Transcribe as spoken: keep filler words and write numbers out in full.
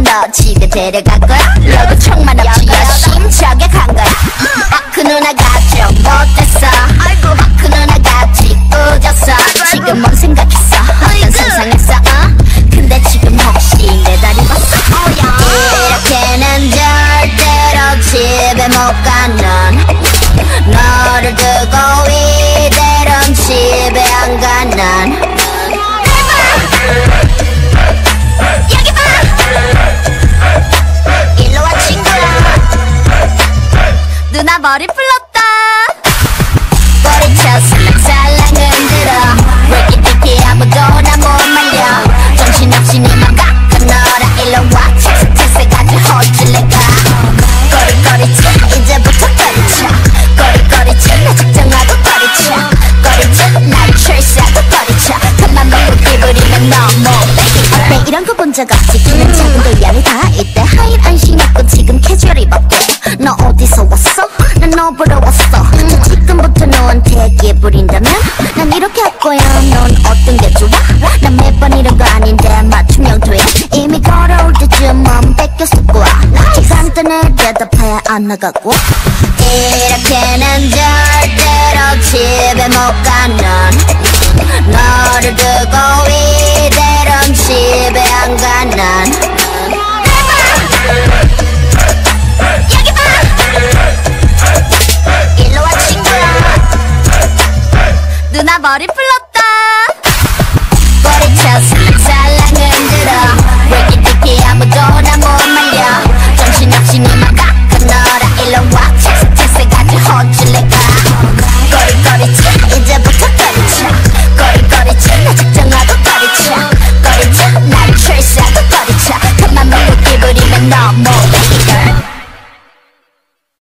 너 집에 데려갈 거야? 너도 총만 없지 열심히 저격한 거야. 아, 그 누나가 좀 못됐어. 아이고, 아, 그 누나가 지우졌어. 지금 뭔 생각했어? 어떤 상상했어? 어? 근데 지금 혹시 내 다리 봤어? 이렇게는 절대로 집에 못 가는 너를 두고 이대로는 집에 안 가는. 여기 봐! 일로 와 친구야. 누나 머리 풀렀다. 머리쳐 살랑살랑 흔들어. 웨기티키 아무도 나 못 말려. 정신없이 니만 갖고 놀아. 일로 와 찰싹찰싹하지 호질레가. 꼬리꼬리쳐 이제부터 꼬리쳐. 꼬리꼬리쳐 나 작정하고 꼬리쳐. 꼬리쳐 날 출세하고 꼬리쳐. 그만 먹고 끼부리면 너무 어때 이런 거 본 적 없지. 그냥 작은 도야를 다 이때 하얀 안심 없고 지금 캐주얼 입었대. 너 어디서 왔어? 난 너 보러 왔어. 음. 저 지금부터 너한테 끼부린다면 난 이렇게 할 거야. 넌 어떤 게 좋아? 난 매번 이런 거 아닌데 맞춤형 돼. 이미 걸어올 때쯤 마음 뺏겼을 거야. 간단해 대답해 안 나가고. 이렇게는 절대로 집에 못 가는 너를 두고 이대로는 집에 안 가는. 여기 봐! 일로 와 친구야. 누나 머리 풀렀다. 꼬리쳐 살랑살랑 흔들어. 웨기티키 아무도 나 못